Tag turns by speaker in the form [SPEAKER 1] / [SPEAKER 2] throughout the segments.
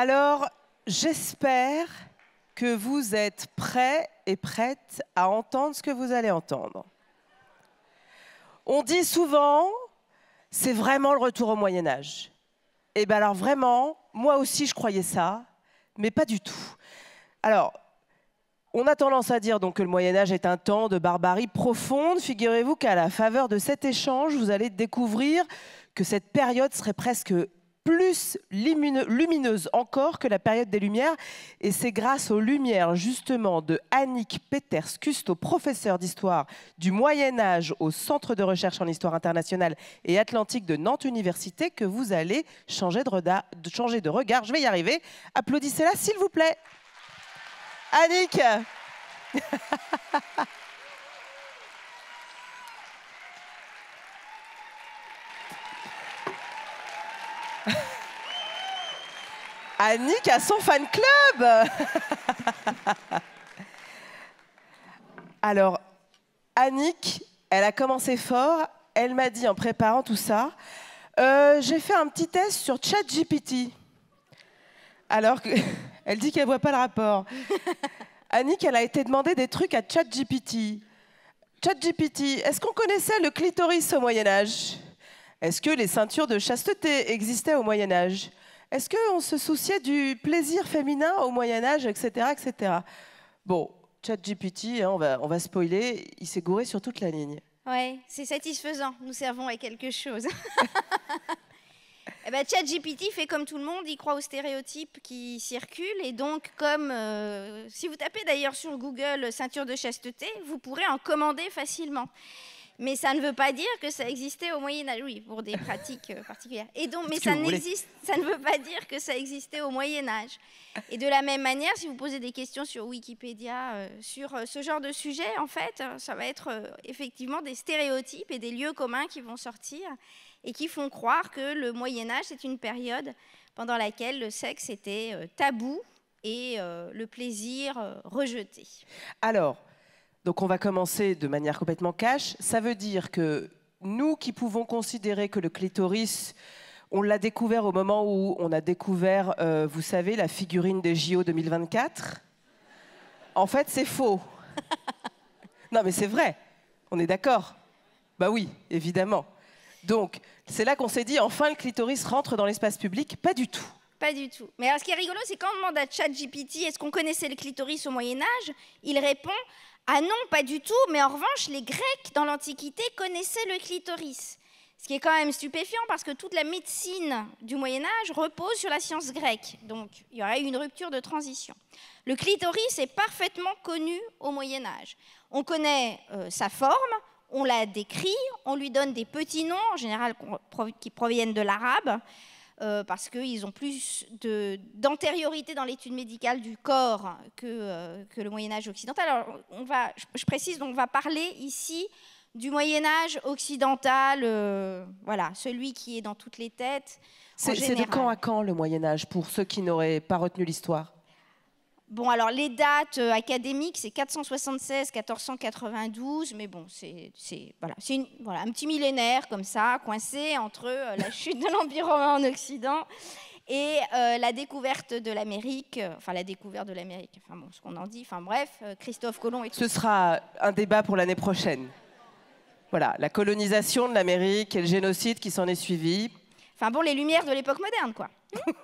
[SPEAKER 1] Alors, j'espère que vous êtes prêts et prêtes à entendre ce que vous allez entendre. On dit souvent, c'est vraiment le retour au Moyen-Âge. Eh bien alors vraiment, moi aussi je croyais ça, mais pas du tout. Alors, on a tendance à dire donc que le Moyen-Âge est un temps de barbarie profonde. Figurez-vous qu'à la faveur de cet échange, vous allez découvrir que cette période serait presque plus lumineuse encore que la période des Lumières. Et c'est grâce aux Lumières, justement, de Annick Peters-Custo, professeure d'histoire du Moyen-Âge au Centre de recherche en histoire internationale et atlantique de Nantes Université, que vous allez changer de regard. Je vais y arriver. Applaudissez-la, s'il vous plaît. Annick. Annick a son fan club. Alors, Annick, elle a commencé fort. Elle m'a dit en préparant tout ça, j'ai fait un petit test sur ChatGPT. Alors qu'elle dit qu'elle ne voit pas le rapport. Annick, elle a été demander des trucs à ChatGPT. ChatGPT, est-ce qu'on connaissait le clitoris au Moyen-Âge? Est-ce que les ceintures de chasteté existaient au Moyen-Âge? Est-ce qu'on se souciait du plaisir féminin au Moyen-Âge, etc., etc. Bon, ChatGPT, hein, on va spoiler, il s'est gouré sur toute la ligne.
[SPEAKER 2] Ouais, c'est satisfaisant, nous servons à quelque chose. Eh ben, ChatGPT fait comme tout le monde, il croit aux stéréotypes qui circulent. Et donc, comme si vous tapez d'ailleurs sur Google ceinture de chasteté, vous pourrez en commander facilement. Mais ça ne veut pas dire que ça existait au Moyen-Âge, oui, pour des pratiques particulières. Et donc, mais ça ne veut pas dire que ça existait au Moyen-Âge. Et de la même manière, si vous posez des questions sur Wikipédia sur ce genre de sujet, en fait, ça va être effectivement des stéréotypes et des lieux communs qui vont sortir et qui font croire que le Moyen-Âge, c'est une période pendant laquelle le sexe était tabou et le plaisir rejeté.
[SPEAKER 1] Alors, donc on va commencer de manière complètement cash. Ça veut dire que nous qui pouvons considérer que le clitoris, on l'a découvert au moment où on a découvert, vous savez, la figurine des JO 2024. En fait, c'est faux. Non, mais c'est vrai. On est d'accord? Bah oui, évidemment. Donc, c'est là qu'on s'est dit, enfin, le clitoris rentre dans l'espace public. Pas du tout.
[SPEAKER 2] Pas du tout. Mais alors, ce qui est rigolo, c'est quand on demande à ChatGPT, est-ce qu'on connaissait le clitoris au Moyen-Âge? Il répond, ah non, pas du tout, mais en revanche, les Grecs, dans l'Antiquité, connaissaient le clitoris. Ce qui est quand même stupéfiant, parce que toute la médecine du Moyen-Âge repose sur la science grecque. Donc, il y aurait eu une rupture de transition. Le clitoris est parfaitement connu au Moyen-Âge. On connaît sa forme, on la décrit, on lui donne des petits noms, en général qui proviennent de l'arabe, parce qu'ils ont plus d'antériorité dans l'étude médicale du corps que le Moyen-Âge occidental. Alors, je précise, on va parler ici du Moyen-Âge occidental, voilà, celui qui est dans toutes les têtes.
[SPEAKER 1] C'est de quand à quand le Moyen-Âge, pour ceux qui n'auraient pas retenu l'histoire?
[SPEAKER 2] Bon, alors les dates académiques, c'est 476-1492, mais bon, c'est voilà, un petit millénaire comme ça, coincé entre la chute de l'Empire romain en Occident et la découverte de l'Amérique, enfin bon, ce qu'on en dit, enfin bref, Christophe Colomb et tout.
[SPEAKER 1] Ce sera un débat pour l'année prochaine. Voilà, la colonisation de l'Amérique et le génocide qui s'en est suivi.
[SPEAKER 2] Enfin bon, les Lumières de l'époque moderne, quoi.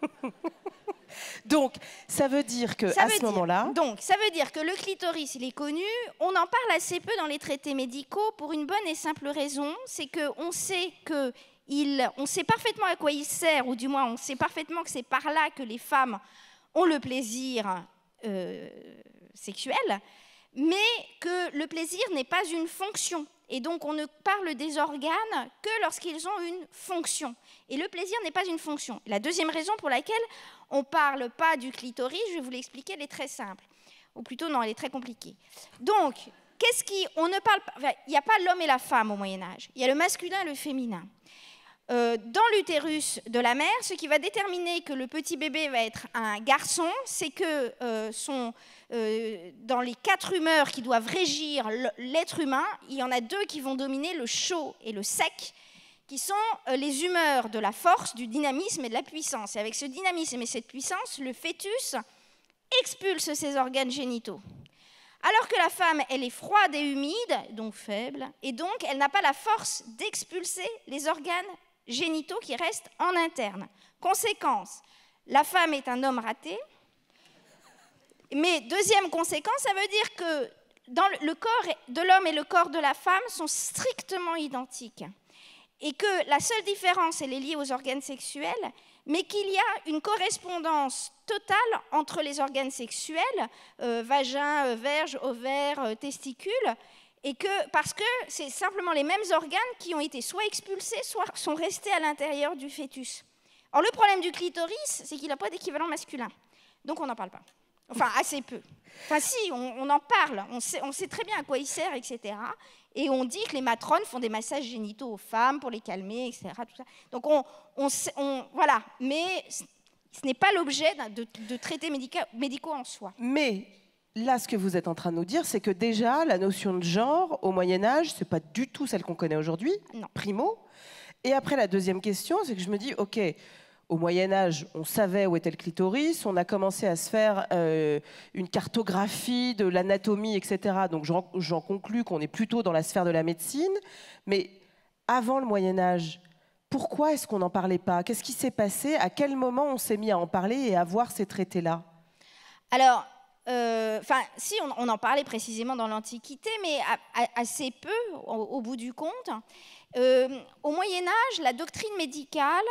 [SPEAKER 1] Donc, ça veut dire que à ce moment-là...
[SPEAKER 2] Donc, ça veut dire que le clitoris, il est connu. On en parle assez peu dans les traités médicaux pour une bonne et simple raison, c'est qu'on sait on sait parfaitement à quoi il sert, ou du moins on sait parfaitement que c'est par là que les femmes ont le plaisir sexuel, mais que le plaisir n'est pas une fonction. Et donc, on ne parle des organes que lorsqu'ils ont une fonction. Et le plaisir n'est pas une fonction. La deuxième raison pour laquelle on ne parle pas du clitoris, je vais vous l'expliquer, elle est très simple. Ou plutôt, non, elle est très compliquée. Donc, on ne parle pas... Enfin, il n'y a pas l'homme et la femme au Moyen-Âge. Il y a le masculin et le féminin. Dans l'utérus de la mère, ce qui va déterminer que le petit bébé va être un garçon, c'est que dans les 4 humeurs qui doivent régir l'être humain, il y en a 2 qui vont dominer, le chaud et le sec, qui sont les humeurs de la force, du dynamisme et de la puissance. Et avec ce dynamisme et cette puissance, le fœtus expulse ses organes génitaux. Alors que la femme, elle est froide et humide, donc faible, et donc elle n'a pas la force d'expulser les organes génitaux qui restent en interne. Conséquence, la femme est un homme raté, mais deuxième conséquence, ça veut dire que le corps de l'homme et le corps de la femme sont strictement identiques. Et que la seule différence, elle est liée aux organes sexuels, mais qu'il y a une correspondance totale entre les organes sexuels, vagin, verge, ovaire, testicules, et parce que c'est simplement les mêmes organes qui ont été soit expulsés, soit sont restés à l'intérieur du fœtus. Or, le problème du clitoris, c'est qu'il n'a pas d'équivalent masculin. Donc, on n'en parle pas. Enfin, assez peu. Enfin, si, on en parle. On sait très bien à quoi il sert, etc. Et on dit que les matrones font des massages génitaux aux femmes pour les calmer, etc. Tout ça. Donc, voilà. Mais ce n'est pas l'objet de traités médicaux en soi.
[SPEAKER 1] Mais là, ce que vous êtes en train de nous dire, c'est que déjà, la notion de genre, au Moyen-Âge, ce n'est pas du tout celle qu'on connaît aujourd'hui, primo. Et après, la deuxième question, c'est que je me dis, OK, au Moyen-Âge, on savait où était le clitoris, on a commencé à se faire une cartographie de l'anatomie, etc. Donc j'en conclus qu'on est plutôt dans la sphère de la médecine. Mais avant le Moyen-Âge, pourquoi est-ce qu'on n'en parlait pas? Qu'est-ce qui s'est passé? À quel moment on s'est mis à en parler et à voir ces traités-là?
[SPEAKER 2] Alors, si, on en parlait précisément dans l'Antiquité, mais assez peu, au bout du compte. Au Moyen-Âge, la doctrine médicale,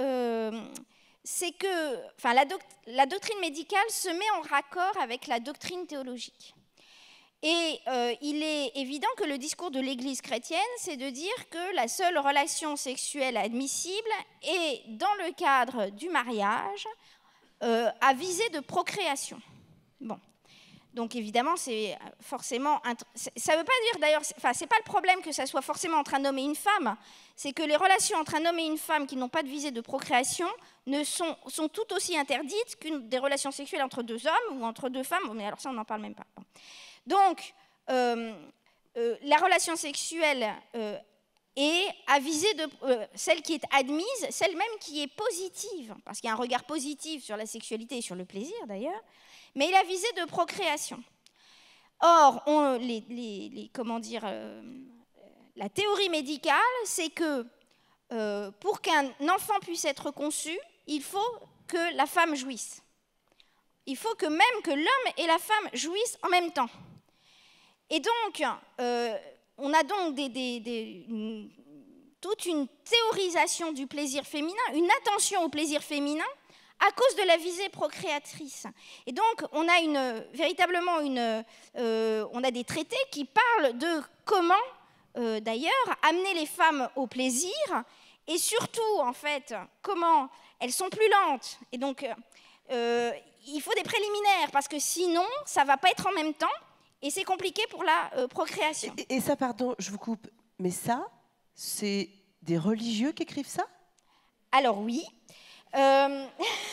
[SPEAKER 2] c'est que, la doctrine médicale se met en raccord avec la doctrine théologique. Et il est évident que le discours de l'Église chrétienne, c'est de dire que la seule relation sexuelle admissible est dans le cadre du mariage à visée de procréation. Bon. Donc évidemment, c'est forcément... Ça ne veut pas dire d'ailleurs... c'est pas le problème que ça soit forcément entre un homme et une femme. C'est que les relations entre un homme et une femme qui n'ont pas de visée de procréation sont tout aussi interdites qu'une des relations sexuelles entre deux hommes ou entre deux femmes. Mais alors ça, on n'en parle même pas. Bon. Donc, la relation sexuelle est à viser de... celle qui est admise, celle même qui est positive. Parce qu'il y a un regard positif sur la sexualité et sur le plaisir d'ailleurs. Mais il a visé de procréation. Or, la théorie médicale, c'est que pour qu'un enfant puisse être conçu, il faut que la femme jouisse. Il faut que même que l'homme et la femme jouissent en même temps. Et donc, on a donc toute une théorisation du plaisir féminin, une attention au plaisir féminin, à cause de la visée procréatrice. Et donc, on a véritablement on a des traités qui parlent de comment, d'ailleurs, amener les femmes au plaisir, et surtout, en fait, comment elles sont plus lentes. Et donc, il faut des préliminaires, parce que sinon, ça ne va pas être en même temps, et c'est compliqué pour la procréation.
[SPEAKER 1] Et ça, pardon, je vous coupe, mais ça, c'est des religieux qui écrivent ça?
[SPEAKER 2] Alors oui. Alors,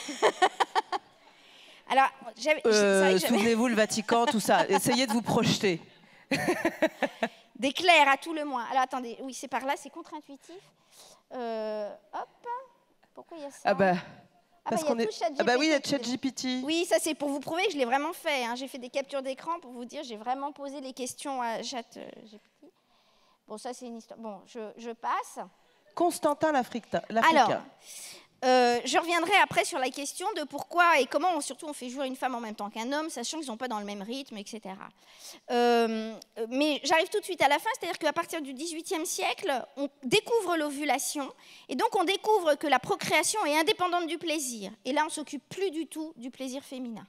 [SPEAKER 1] souvenez-vous, le Vatican, tout ça. Essayez de vous projeter.
[SPEAKER 2] Des clercs, à tout le moins. Alors, attendez, oui, c'est par là, c'est contre-intuitif. Hop, pourquoi il y a ça?
[SPEAKER 1] Parce qu'on est... oui, il y a ChatGPT.
[SPEAKER 2] Oui, ça, c'est pour vous prouver que je l'ai vraiment fait. Hein. J'ai fait des captures d'écran pour vous dire, j'ai vraiment posé les questions à ChatGPT. Bon, ça, c'est une histoire. Bon, je passe.
[SPEAKER 1] Constantin l'Africain.
[SPEAKER 2] Alors... je reviendrai après sur la question de pourquoi et comment surtout on fait jouer une femme en même temps qu'un homme, sachant qu'ils ne sont pas dans le même rythme, etc. Mais j'arrive tout de suite à la fin, c'est-à-dire qu'à partir du XVIIIe siècle, on découvre l'ovulation, et donc on découvre que la procréation est indépendante du plaisir. Et là, on ne s'occupe plus du tout du plaisir féminin.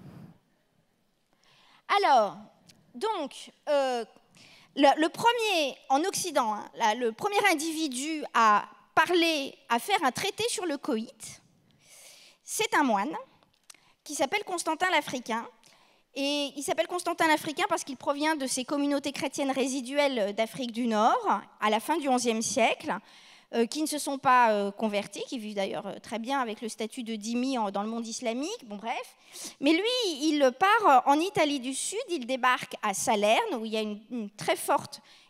[SPEAKER 2] Alors, donc... le premier, en Occident, hein, le premier individu à faire un traité sur le coït, c'est un moine qui s'appelle Constantin l'Africain. Et il s'appelle Constantin l'Africain parce qu'il provient de ces communautés chrétiennes résiduelles d'Afrique du Nord, à la fin du XIe siècle, qui ne se sont pas convertis, qui vivent d'ailleurs très bien avec le statut de dhimmi dans le monde islamique, bon bref. Mais lui, il part en Italie du Sud, il débarque à Salerne, où il y a une très forte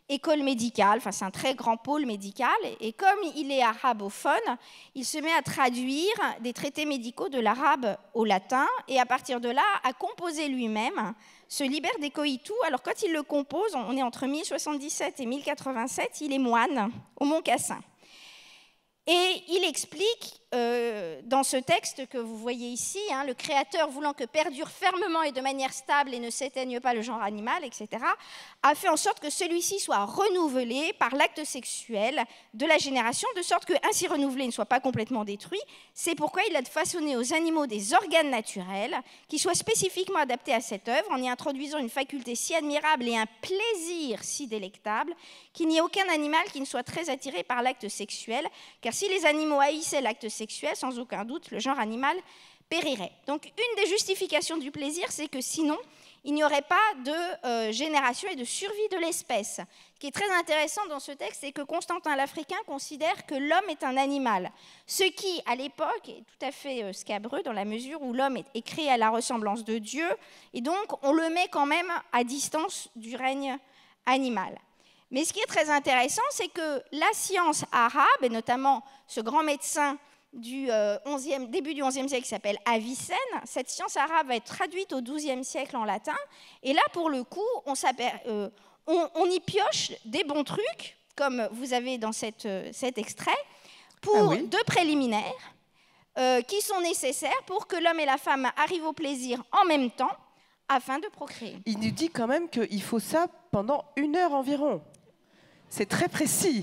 [SPEAKER 2] école médicale, enfin c'est un très grand pôle médical, et comme il est arabophone, il se met à traduire des traités médicaux de l'arabe au latin, et à partir de là, à composer lui-même ce Liber de Coitu. Alors quand il le compose, on est entre 1077 et 1087, il est moine au Mont Cassin. Et il explique dans ce texte que vous voyez ici, le Créateur voulant que perdure fermement et de manière stable et ne s'éteigne pas le genre animal, etc., a fait en sorte que celui-ci soit renouvelé par l'acte sexuel de la génération, de sorte que, ainsi renouvelé, ne soit pas complètement détruit. C'est pourquoi il a façonné aux animaux des organes naturels qui soient spécifiquement adaptés à cette œuvre, en y introduisant une faculté si admirable et un plaisir si délectable qu'il n'y ait aucun animal qui ne soit très attiré par l'acte sexuel, car si les animaux haïssaient l'acte sexuel, sans aucun doute, le genre animal périrait. Donc, une des justifications du plaisir, c'est que sinon, il n'y aurait pas de génération et de survie de l'espèce. Ce qui est très intéressant dans ce texte, c'est que Constantin l'Africain considère que l'homme est un animal, ce qui, à l'époque, est tout à fait scabreux dans la mesure où l'homme est créé à la ressemblance de Dieu, et donc on le met quand même à distance du règne animal. Mais ce qui est très intéressant, c'est que la science arabe, et notamment ce grand médecin du début du XIe siècle qui s'appelle Avicenne, cette science arabe va être traduite au XIIe siècle en latin, et là, pour le coup, on y pioche des bons trucs, comme vous avez dans cet extrait, pour deux préliminaires qui sont nécessaires pour que l'homme et la femme arrivent au plaisir en même temps, afin de procréer.
[SPEAKER 1] Il nous dit quand même qu'il faut ça pendant 1 heure environ. C'est très précis.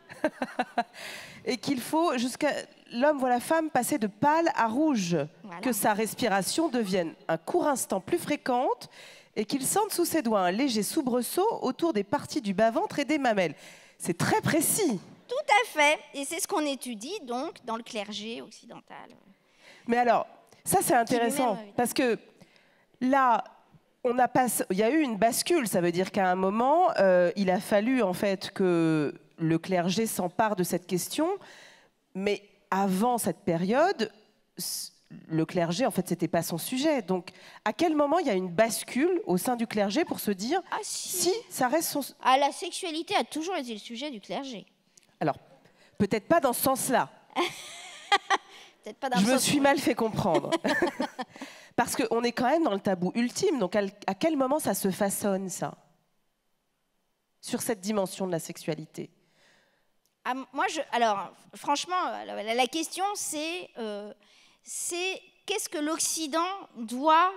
[SPEAKER 1] Et qu'il faut, jusqu'à l'homme voit la femme passer de pâle à rouge, voilà, que sa respiration devienne un court instant plus fréquente et qu'il sente sous ses doigts un léger soubresaut autour des parties du bas-ventre et des mamelles. C'est très précis.
[SPEAKER 2] Tout à fait. Et c'est ce qu'on étudie donc dans le clergé occidental.
[SPEAKER 1] Mais alors, ça c'est intéressant parce que là, il y a eu une bascule. Ça veut dire qu'à un moment, il a fallu en fait que le clergé s'empare de cette question, mais avant cette période, le clergé, en fait, c'était pas son sujet. Donc, à quel moment il y a une bascule au sein du clergé pour se dire si ça reste son...
[SPEAKER 2] Ah, la sexualité a toujours été le sujet du clergé.
[SPEAKER 1] Alors, peut-être pas dans ce sens-là.
[SPEAKER 2] Peut-être pas dans
[SPEAKER 1] Je me suis mal fait comprendre. Parce qu'on est quand même dans le tabou ultime. Donc, à quel moment ça se façonne, ça, sur cette dimension de la sexualité?
[SPEAKER 2] Ah, alors, franchement, la question, c'est qu'est-ce que l'Occident doit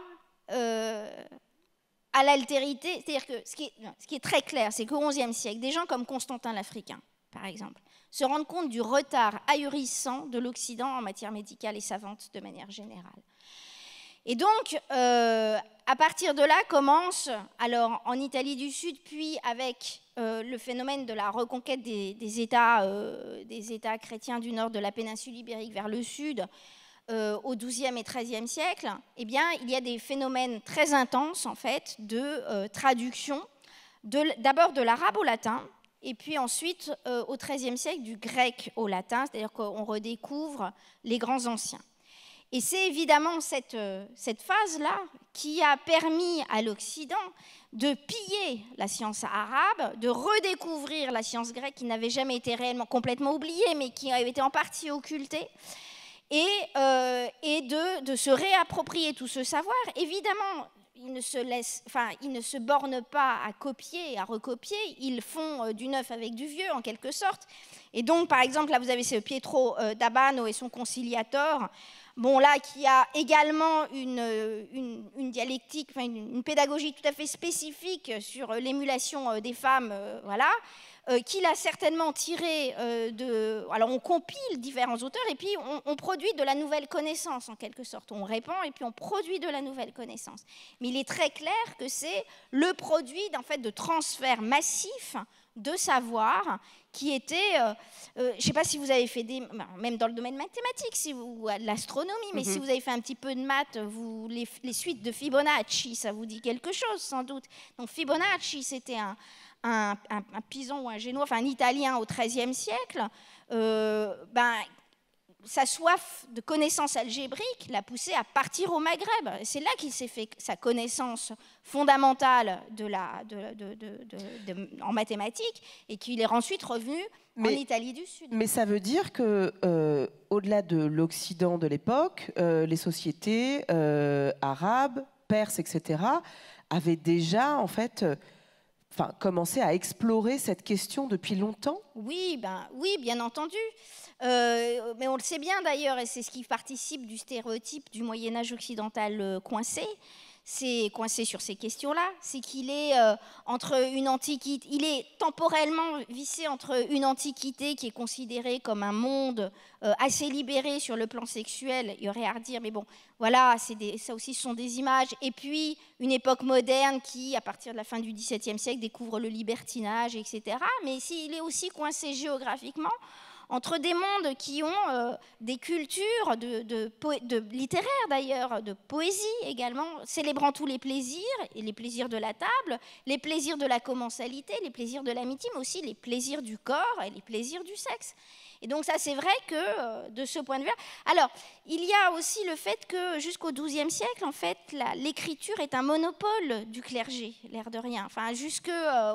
[SPEAKER 2] à l'altérité? C'est-à-dire que ce qui est très clair, c'est qu'au XIe siècle, des gens comme Constantin l'Africain, par exemple, se rendent compte du retard ahurissant de l'Occident en matière médicale et savante de manière générale. Et donc, à partir de là, commence, alors en Italie du Sud, puis avec le phénomène de la reconquête des États chrétiens du nord de la péninsule ibérique vers le sud, au XIIe et XIIIe siècle, eh bien, il y a des phénomènes très intenses, en fait, de traduction, d'abord de l'arabe au latin, et puis ensuite, au XIIIe siècle, du grec au latin, c'est-à-dire qu'on redécouvre les grands anciens. Et c'est évidemment cette phase-là qui a permis à l'Occident de piller la science arabe, de redécouvrir la science grecque qui n'avait jamais été réellement complètement oubliée, mais qui avait été en partie occultée, et de se réapproprier tout ce savoir. Évidemment, ils ne se bornent pas à copier, à recopier, ils font du neuf avec du vieux, en quelque sorte. Et donc, par exemple, là, vous avez ce Pietro d'Abano et son Conciliator, bon, là, qui a également une dialectique, enfin, une pédagogie tout à fait spécifique sur l'émulation des femmes, voilà, qu'il a certainement tiré Alors, on compile différents auteurs et puis on produit de la nouvelle connaissance, en quelque sorte. On répand et puis on produit de la nouvelle connaissance. Mais il est très clair que c'est le produit, en fait, de transferts massifs de savoir qui était, je ne sais pas si vous avez fait même dans le domaine mathématique, ou à l'astronomie, mais si vous avez fait un petit peu de maths, les suites de Fibonacci, ça vous dit quelque chose sans doute. Donc Fibonacci, c'était un Pisan ou un Génois, enfin un Italien au XIIIe siècle, sa soif de connaissances algébriques l'a poussé à partir au Maghreb. C'est là qu'il s'est fait sa connaissance fondamentale en mathématiques et qu'il est ensuite revenu en Italie du Sud.
[SPEAKER 1] Mais ça veut dire que, au-delà de l'Occident de l'époque, les sociétés arabes, perses, etc., avaient déjà, en fait, commencé à explorer cette question depuis longtemps?
[SPEAKER 2] Oui, oui, bien entendu. Mais on le sait bien d'ailleurs, et c'est ce qui participe du stéréotype du Moyen-Âge occidental coincé. C'est coincé sur ces questions-là. C'est qu'il est entre une antiquité, il est temporellement vissé entre une antiquité qui est considérée comme un monde assez libéré sur le plan sexuel. Il y aurait à redire, mais bon, voilà, ça aussi, ce sont des images. Et puis une époque moderne qui, à partir de la fin du XVIIe siècle, découvre le libertinage, etc. Mais il est aussi coincé géographiquement entre des mondes qui ont des cultures littéraires d'ailleurs, de poésie également, célébrant tous les plaisirs, et les plaisirs de la table, les plaisirs de la commensalité, les plaisirs de l'amitié, mais aussi les plaisirs du corps et les plaisirs du sexe. Et donc ça, c'est vrai que de ce point de vue... Alors, il y a aussi le fait que jusqu'au XIIe siècle, en fait, l'écriture est un monopole du clergé, l'air de rien. Enfin, jusqu'au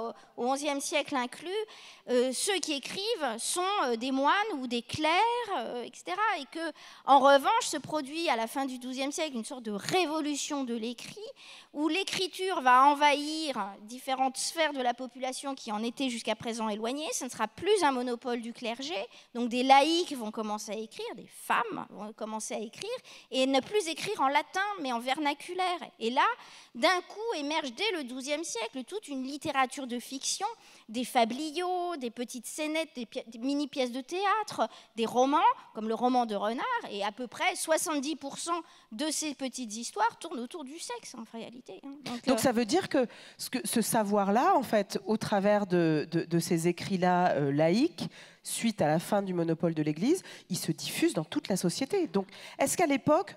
[SPEAKER 2] XIe siècle inclus, ceux qui écrivent sont des moines ou des clercs, etc. Et que, en revanche, se produit à la fin du XIIe siècle une sorte de révolution de l'écrit, où l'écriture va envahir différentes sphères de la population qui en étaient jusqu'à présent éloignées. Ce ne sera plus un monopole du clergé. Donc des laïcs vont commencer à écrire, des femmes vont commencer à écrire, et ne plus écrire en latin, mais en vernaculaire. Et là, d'un coup, émerge dès le XIIe siècle toute une littérature de fiction, des fabliaux, des petites scénettes, des mini-pièces de théâtre, des romans, comme le roman de Renard, et à peu près 70% de ces petites histoires tournent autour du sexe, en réalité.
[SPEAKER 1] Donc ça veut dire que ce savoir-là, en fait, au travers de ces écrits-là laïques, suite à la fin du monopole de l'Église, il se diffuse dans toute la société. Donc, est-ce qu'à l'époque,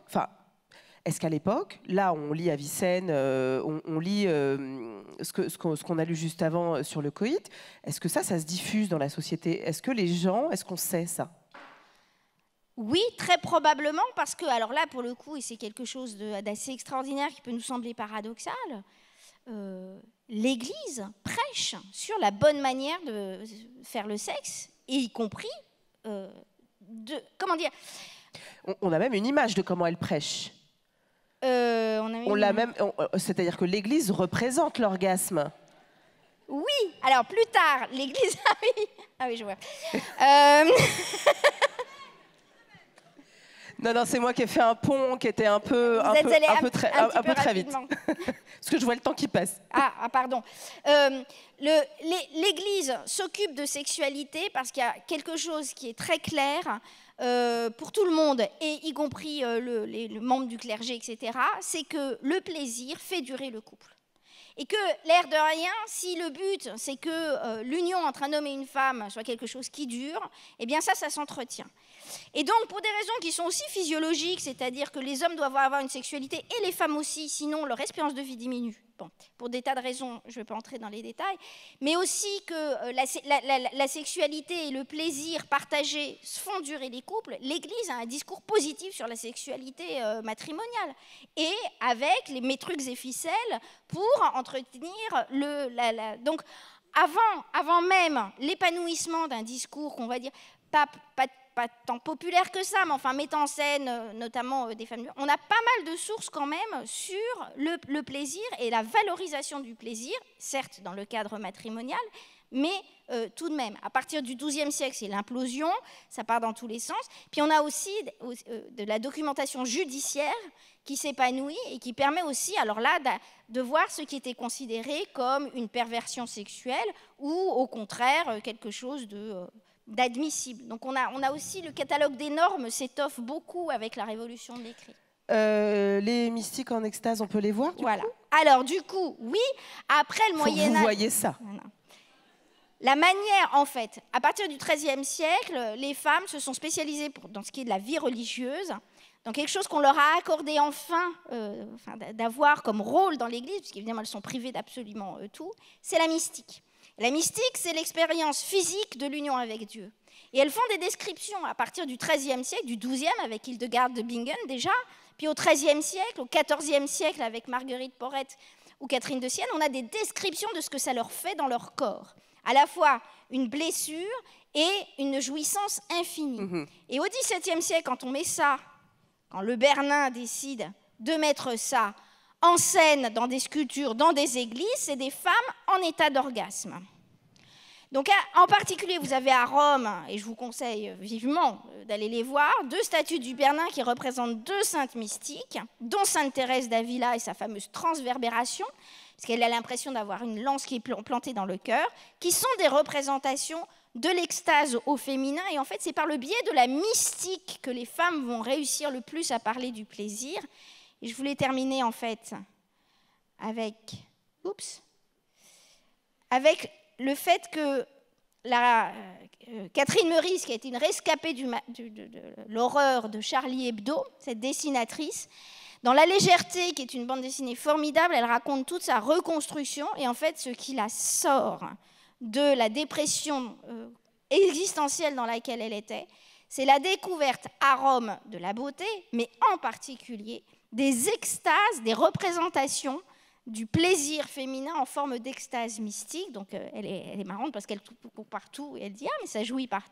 [SPEAKER 1] là, on lit Avicenne, on lit ce qu'on a lu juste avant sur le coït, est-ce que ça se diffuse dans la société? Est-ce qu'on sait ça?
[SPEAKER 2] Oui, très probablement, parce que, alors là, pour le coup, et c'est quelque chose d'assez extraordinaire qui peut nous sembler paradoxal, l'Église prêche sur la bonne manière de faire le sexe, et y compris, comment dire...
[SPEAKER 1] On a même une image de comment elle prêche. C'est-à-dire que l'Église représente l'orgasme.
[SPEAKER 2] Oui, alors plus tard, l'Église... Ah oui, je vois.
[SPEAKER 1] Non, c'est moi qui ai fait un pont qui était un peu très vite. Parce que je vois le temps qui passe.
[SPEAKER 2] Ah pardon. L'Église s'occupe de sexualité parce qu'il y a quelque chose qui est très clair pour tout le monde, et y compris les membres du clergé, etc., c'est que le plaisir fait durer le couple. Et que, l'air de rien, si le but, c'est que l'union entre un homme et une femme soit quelque chose qui dure, eh bien ça s'entretient. Et donc, pour des raisons qui sont aussi physiologiques, c'est-à-dire que les hommes doivent avoir une sexualité, et les femmes aussi, sinon leur espérance de vie diminue. Bon, pour des tas de raisons, je ne vais pas entrer dans les détails, mais aussi que la sexualité et le plaisir partagé font durer les couples, l'Église a un discours positif sur la sexualité matrimoniale, et avec mes trucs et ficelles pour entretenir donc avant même l'épanouissement d'un discours qu'on va dire pas tant populaire que ça, mais enfin mettant en scène notamment des femmes. On a pas mal de sources quand même sur le plaisir et la valorisation du plaisir, certes dans le cadre matrimonial, mais tout de même, à partir du XIIe siècle, c'est l'implosion, ça part dans tous les sens. Puis on a aussi de la documentation judiciaire qui s'épanouit et qui permet aussi, alors là, de voir ce qui était considéré comme une perversion sexuelle ou au contraire quelque chose d'admissible. Donc on a aussi le catalogue des normes s'étoffe beaucoup avec la révolution de l'écrit.
[SPEAKER 1] Les mystiques en extase, on peut les voir
[SPEAKER 2] Voilà. Alors du coup, oui, après le Moyen-Âge...
[SPEAKER 1] Vous voyez ça.
[SPEAKER 2] Voilà. La manière, en fait, à partir du XIIIe siècle, les femmes se sont spécialisées dans ce qui est de la vie religieuse, dans quelque chose qu'on leur a accordé enfin d'avoir comme rôle dans l'Église, puisqu'évidemment elles sont privées d'absolument tout, c'est la mystique. La mystique, c'est l'expérience physique de l'union avec Dieu. Et elles font des descriptions à partir du XIIIe siècle, du XIIe avec Hildegard de Bingen déjà, puis au XIIIe siècle, au XIVe siècle avec Marguerite Porete ou Catherine de Sienne, on a des descriptions de ce que ça leur fait dans leur corps. À la fois une blessure et une jouissance infinie. Et au XVIIe siècle, quand on met ça, quand le Bernin décide de mettre ça en scène dans des sculptures, dans des églises, c'est des femmes en état d'orgasme. Donc, en particulier, vous avez à Rome, et je vous conseille vivement d'aller les voir, 2 statues du Bernin qui représentent 2 saintes mystiques, dont Sainte Thérèse d'Avila et sa fameuse transverbération, parce qu'elle a l'impression d'avoir une lance qui est plantée dans le cœur, qui sont des représentations de l'extase au féminin. Et en fait, c'est par le biais de la mystique que les femmes vont réussir le plus à parler du plaisir. Et je voulais terminer, en fait, avec le fait que Catherine Meurice, qui a été une rescapée de l'horreur de Charlie Hebdo, cette dessinatrice, dans La Légèreté, qui est une bande dessinée formidable, elle raconte toute sa reconstruction. Et en fait, ce qui la sort de la dépression existentielle dans laquelle elle était, c'est la découverte à Rome de la beauté, mais en particulier des extases, des représentations du plaisir féminin en forme d'extase mystique. Donc elle est marrante parce qu'elle court partout et elle dit « Ah, mais ça jouit partout ».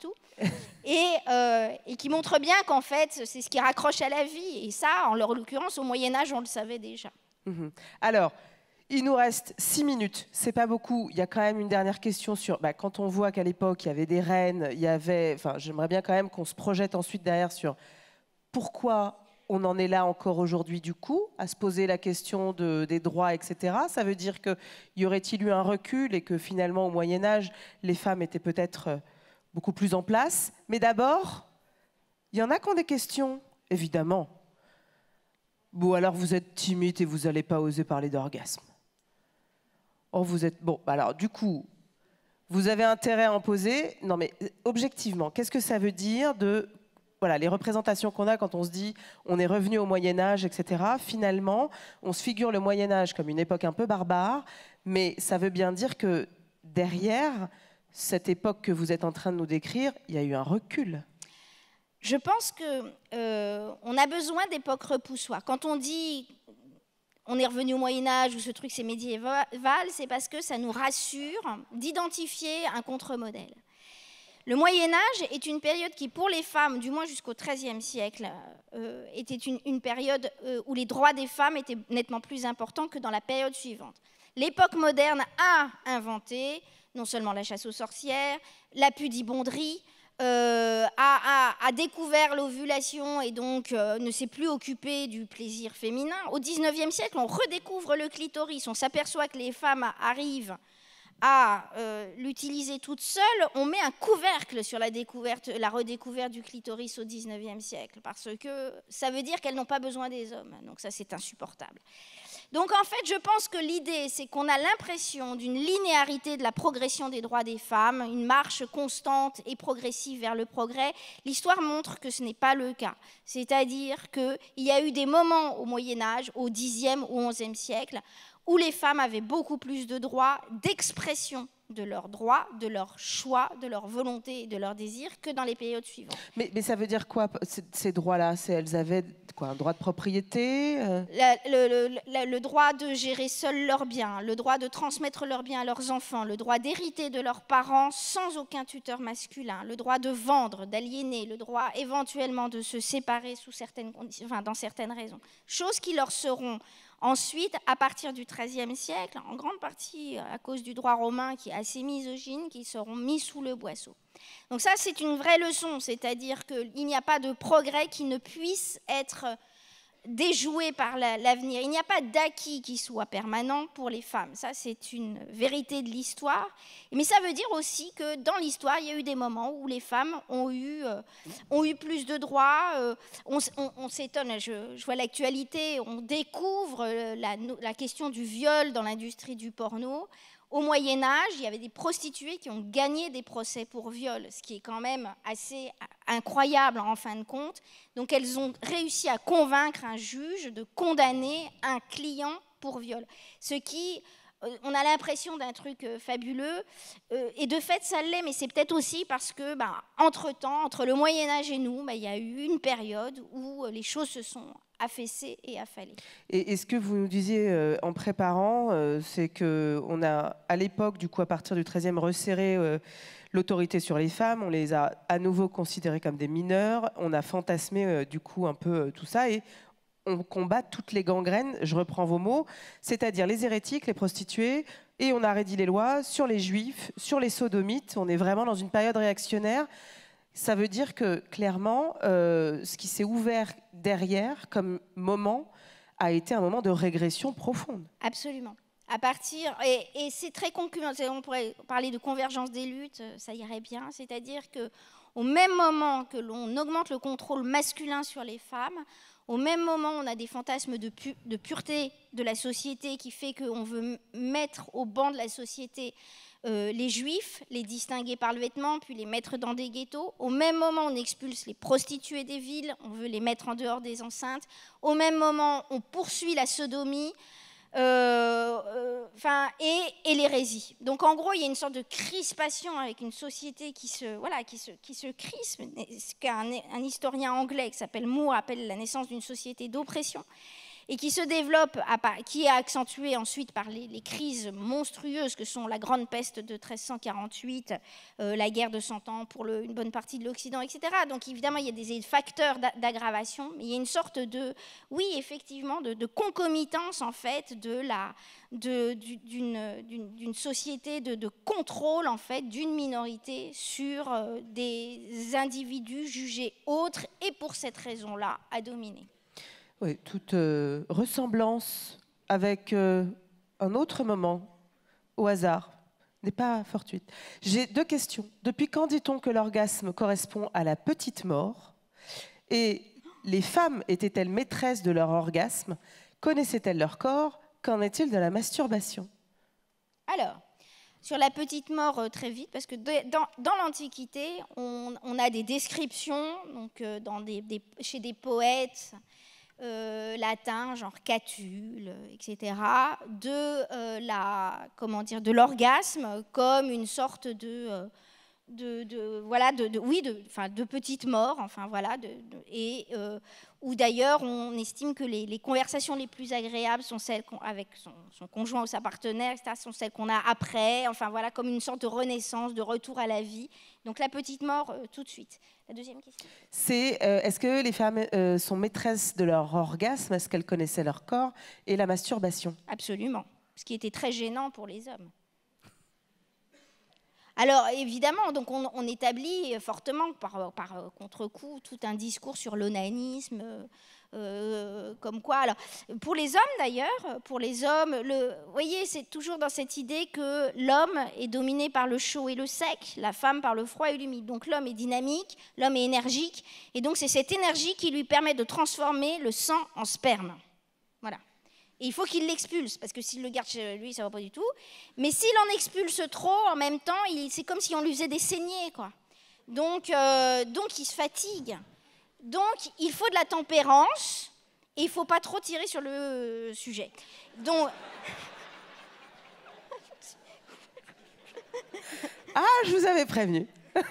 [SPEAKER 2] Et qui montre bien qu'en fait, c'est ce qui raccroche à la vie. Et ça, en l'occurrence, au Moyen-Âge, on le savait déjà.
[SPEAKER 1] Alors, il nous reste 6 minutes. C'est pas beaucoup. Il y a quand même une dernière question sur... quand on voit qu'à l'époque, il y avait des reines, il y avait... j'aimerais bien quand même qu'on se projette ensuite derrière sur pourquoi on en est là encore aujourd'hui du coup, à se poser la question des droits, etc. Ça veut dire qu'il y aurait-il eu un recul et que finalement, au Moyen-Âge, les femmes étaient peut-être beaucoup plus en place. Mais d'abord, il y en a qui ont des questions, évidemment. Bon, alors vous êtes timide et vous n'allez pas oser parler d'orgasme. Oh, vous êtes... Bon, alors du coup, vous avez intérêt à en poser. Non, mais objectivement, qu'est-ce que ça veut dire de... Voilà, les représentations qu'on a quand on se dit on est revenu au Moyen-Âge, etc. Finalement, on se figure le Moyen-Âge comme une époque un peu barbare, mais ça veut bien dire que derrière cette époque que vous êtes en train de nous décrire, il y a eu un recul.
[SPEAKER 2] Je pense qu'on a besoin d'époques repoussoires. Quand on dit on est revenu au Moyen-Âge ou ce truc c'est médiéval, c'est parce que ça nous rassure d'identifier un contre-modèle. Le Moyen-Âge est une période qui, pour les femmes, du moins jusqu'au XIIIe siècle, était une période où les droits des femmes étaient nettement plus importants que dans la période suivante. L'époque moderne a inventé non seulement la chasse aux sorcières, la pudibonderie, a découvert l'ovulation et donc ne s'est plus occupé du plaisir féminin. Au XIXe siècle, on redécouvre le clitoris, on s'aperçoit que les femmes arrivent à l'utiliser toute seule, on met un couvercle sur la redécouverte du clitoris au XIXe siècle, parce que ça veut dire qu'elles n'ont pas besoin des hommes. Donc ça, c'est insupportable. Donc en fait, je pense que l'idée, c'est qu'on a l'impression d'une linéarité de la progression des droits des femmes, une marche constante et progressive vers le progrès. L'histoire montre que ce n'est pas le cas. C'est-à-dire qu'il y a eu des moments au Moyen-Âge, au Xe ou XIe siècle, où les femmes avaient beaucoup plus de droits d'expression de leurs droits, de leurs choix, de leur volonté et de leurs désirs que dans les périodes suivantes.
[SPEAKER 1] Mais ça veut dire quoi, ces droits-là? Elles avaient quoi, un droit de propriété
[SPEAKER 2] le droit de gérer seuls leurs biens, le droit de transmettre leurs biens à leurs enfants, le droit d'hériter de leurs parents sans aucun tuteur masculin, le droit de vendre, d'aliéner, le droit éventuellement de se séparer sous certaines conditions, dans certaines raisons. Choses qui leur seront ensuite, à partir du XIIIe siècle, en grande partie à cause du droit romain qui est assez misogyne, qui seront mis sous le boisseau. Donc ça, c'est une vraie leçon, c'est-à-dire qu'il n'y a pas de progrès qui ne puisse être déjoué par l'avenir. Il n'y a pas d'acquis qui soit permanent pour les femmes. Ça, c'est une vérité de l'histoire. Mais ça veut dire aussi que dans l'histoire, il y a eu des moments où les femmes ont eu plus de droits. On s'étonne, je vois l'actualité, on découvre la question du viol dans l'industrie du porno. Au Moyen-Âge, il y avait des prostituées qui ont gagné des procès pour viol, ce qui est quand même assez incroyable en fin de compte. Donc elles ont réussi à convaincre un juge de condamner un client pour viol. Ce qui on a l'impression d'un truc fabuleux, et de fait ça l'est, mais c'est peut-être aussi parce que, entre-temps, entre le Moyen-Âge et nous, il y a eu une période où les choses se sont affaissées et affalées.
[SPEAKER 1] Et ce que vous nous disiez en préparant, c'est qu'on a, à l'époque, du coup, à partir du XIIIe, resserré l'autorité sur les femmes, on les a à nouveau considérées comme des mineurs, on a fantasmé du coup un peu tout ça, et on combat toutes les gangrènes, je reprends vos mots, c'est-à-dire les hérétiques, les prostituées, et on a rédigé les lois sur les juifs, sur les sodomites. On est vraiment dans une période réactionnaire. Ça veut dire que, clairement, ce qui s'est ouvert derrière comme moment a été un moment de régression profonde.
[SPEAKER 2] Absolument. À partir, et c'est très concluant, on pourrait parler de convergence des luttes, ça irait bien, c'est-à-dire qu'au même moment que l'on augmente le contrôle masculin sur les femmes, au même moment, on a des fantasmes de pureté de la société qui fait qu'on veut mettre au banc de la société les juifs, les distinguer par le vêtement, puis les mettre dans des ghettos. Au même moment, on expulse les prostituées des villes, on veut les mettre en dehors des enceintes. Au même moment, on poursuit la sodomie. Et l'hérésie. Donc en gros, il y a une sorte de crispation avec une société qui se crispe, ce qu'un historien anglais qui s'appelle Moore appelle la naissance d'une société d'oppression, et qui se développe, qui est accentuée ensuite par les crises monstrueuses que sont la Grande Peste de 1348, la guerre de 100 ans pour une bonne partie de l'Occident, etc. Donc évidemment, il y a des facteurs d'aggravation, mais il y a une sorte de, oui, effectivement, de concomitance, en fait, d'une société de contrôle, en fait, d'une minorité sur des individus jugés autres et, pour cette raison-là, à dominer.
[SPEAKER 1] Oui, toute ressemblance avec un autre moment, au hasard, n'est pas fortuite. J'ai 2 questions. Depuis quand dit-on que l'orgasme correspond à la petite mort? Et les femmes étaient-elles maîtresses de leur orgasme? Connaissaient-elles leur corps? Qu'en est-il de la masturbation?
[SPEAKER 2] Alors, sur la petite mort, très vite, parce que dans l'Antiquité, on a des descriptions donc, chez des poètes latins, genre Catulle, etc., de l'orgasme comme une sorte de petite mort, enfin voilà, où d'ailleurs on estime que les conversations les plus agréables sont celles avec son conjoint ou sa partenaire, etc., sont celles qu'on a après, enfin voilà, comme une sorte de renaissance, de retour à la vie. Donc la petite mort, tout de suite. La deuxième question.
[SPEAKER 1] C'est est-ce que les femmes sont maîtresses de leur orgasme? Est-ce qu'elles connaissaient leur corps? Et la masturbation?
[SPEAKER 2] Absolument. Ce qui était très gênant pour les hommes. Alors évidemment, donc on établit fortement par contre-coup tout un discours sur l'onanisme, comme quoi. Alors pour les hommes d'ailleurs, vous voyez, c'est toujours dans cette idée que l'homme est dominé par le chaud et le sec, la femme par le froid et l'humide. Donc l'homme est dynamique, l'homme est énergique, et donc c'est cette énergie qui lui permet de transformer le sang en sperme. Voilà. Et il faut qu'il l'expulse, parce que s'il le garde chez lui, ça ne va pas du tout. Mais s'il en expulse trop, en même temps, c'est comme si on lui faisait des saignées, quoi. Donc il se fatigue. Donc il faut de la tempérance, et il ne faut pas trop tirer sur le sujet. Donc...
[SPEAKER 1] Ah, je vous avais prévenu.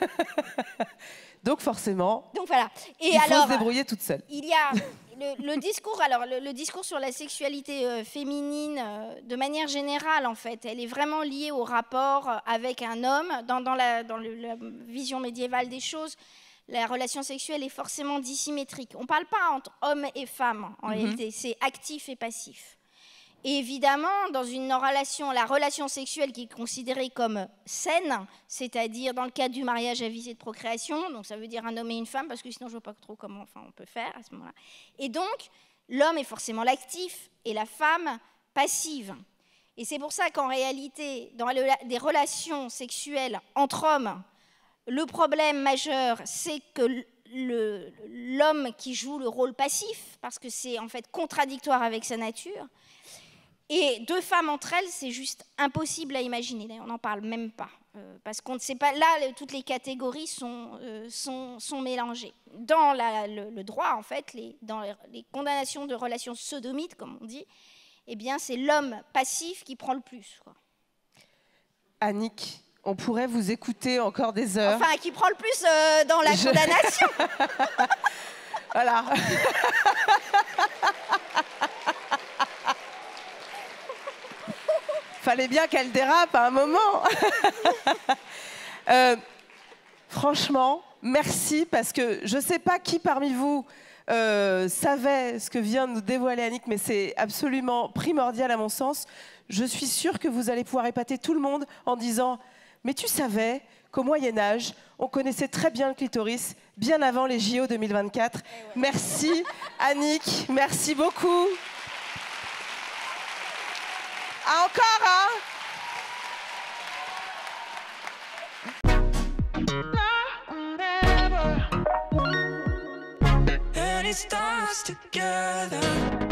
[SPEAKER 1] Donc forcément,
[SPEAKER 2] donc, voilà. Et
[SPEAKER 1] il faut se débrouiller toute seule.
[SPEAKER 2] Il y a le discours sur la sexualité féminine, de manière générale, en fait, elle est vraiment liée au rapport avec un homme. Dans la vision médiévale des choses, la relation sexuelle est forcément dissymétrique. On ne parle pas entre hommes et femmes, en réalité, c'est actif et passif. Et évidemment, dans la relation sexuelle qui est considérée comme saine, c'est-à-dire dans le cadre du mariage à visée de procréation, donc ça veut dire un homme et une femme, parce que sinon je ne vois pas trop comment on peut faire à ce moment-là. Et donc, l'homme est forcément l'actif et la femme passive. Et c'est pour ça qu'en réalité, dans des relations sexuelles entre hommes, le problème majeur, c'est que l'homme qui joue le rôle passif, parce que c'est en fait contradictoire avec sa nature. Et 2 femmes entre elles, c'est juste impossible à imaginer. D'ailleurs, on n'en parle même pas. Parce qu'on ne sait pas. Là, toutes les catégories sont mélangées. Dans le droit, en fait, dans les condamnations de relations sodomites, comme on dit, eh bien, c'est l'homme passif qui prend le plus, quoi.
[SPEAKER 1] Annick, on pourrait vous écouter encore des heures.
[SPEAKER 2] Enfin, qui prend le plus dans la condamnation.
[SPEAKER 1] Voilà. Fallait bien qu'elle dérape à un moment. Franchement, merci, parce que je ne sais pas qui parmi vous savait ce que vient de nous dévoiler Annick, mais c'est absolument primordial à mon sens. Je suis sûre que vous allez pouvoir épater tout le monde en disant « Mais tu savais qu'au Moyen-Âge, on connaissait très bien le clitoris, bien avant les JO 2024 ». Merci Annick, merci beaucoup. Ah, encore, hein?
[SPEAKER 3] And it starts together.